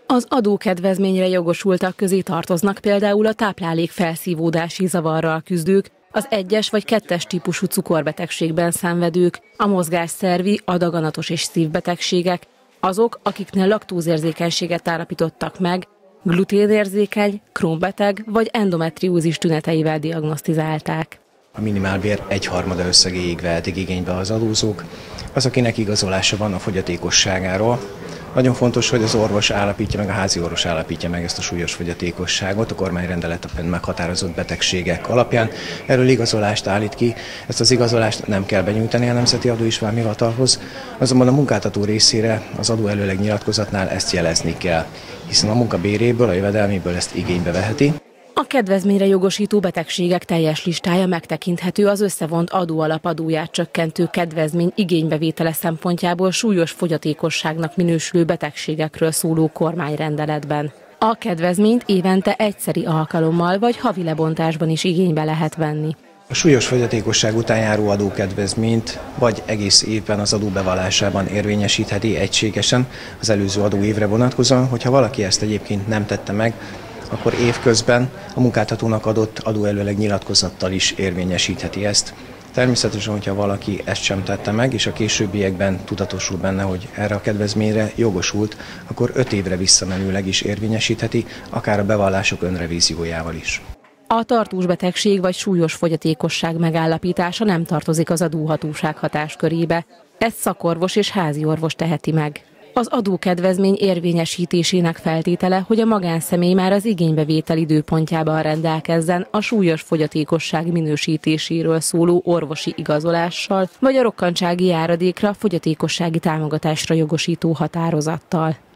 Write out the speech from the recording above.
Az adókedvezményre jogosultak közé tartoznak például a táplálékfelszívódási zavarral küzdők, az 1-es vagy 2-es típusú cukorbetegségben szenvedők, a mozgásszervi, a daganatos és szívbetegségek, azok, akiknél laktózérzékenységet állapítottak meg, gluténérzékeny, Crohn-beteg vagy endometriózis tüneteivel diagnosztizálták. A minimálbér 1/3 összegéig vehetik igénybe az adózók, az, akinek igazolása van a fogyatékosságáról. Nagyon fontos, hogy az orvos állapítja meg, a házi orvos állapítja meg ezt a súlyos fogyatékosságot a kormányrendeletben meghatározott betegségek alapján. Erről igazolást állít ki, ezt az igazolást nem kell benyújtani a Nemzeti Adóismereti Hivatalhoz, azonban a munkáltató részére az adóelőleg nyilatkozatnál ezt jelezni kell, hiszen a munkabéréből, a jövedelméből ezt igénybe veheti. A kedvezményre jogosító betegségek teljes listája megtekinthető az összevont adóalap-adóját csökkentő kedvezmény igénybevétele szempontjából súlyos fogyatékosságnak minősülő betegségekről szóló kormányrendeletben. A kedvezményt évente egyszeri alkalommal vagy havi lebontásban is igénybe lehet venni. A súlyos fogyatékosság után járó adókedvezményt vagy egész évben az adóbevallásában érvényesítheti egységesen az előző adóévre vonatkozóan, hogyha valaki ezt egyébként nem tette meg, akkor évközben a munkáltatónak adott adóelőleg nyilatkozattal is érvényesítheti ezt. Természetesen, hogyha valaki ezt sem tette meg, és a későbbiekben tudatosul benne, hogy erre a kedvezményre jogosult, akkor 5 évre visszamenőleg is érvényesítheti, akár a bevallások önrevíziójával is. A tartós betegség vagy súlyos fogyatékosság megállapítása nem tartozik az adóhatóság hatáskörébe. Ezt szakorvos és házi orvos teheti meg. Az adókedvezmény érvényesítésének feltétele, hogy a magánszemély már az igénybevétel időpontjában rendelkezzen a súlyos fogyatékosság minősítéséről szóló orvosi igazolással, vagy a rokkantsági járadékra, fogyatékossági támogatásra jogosító határozattal.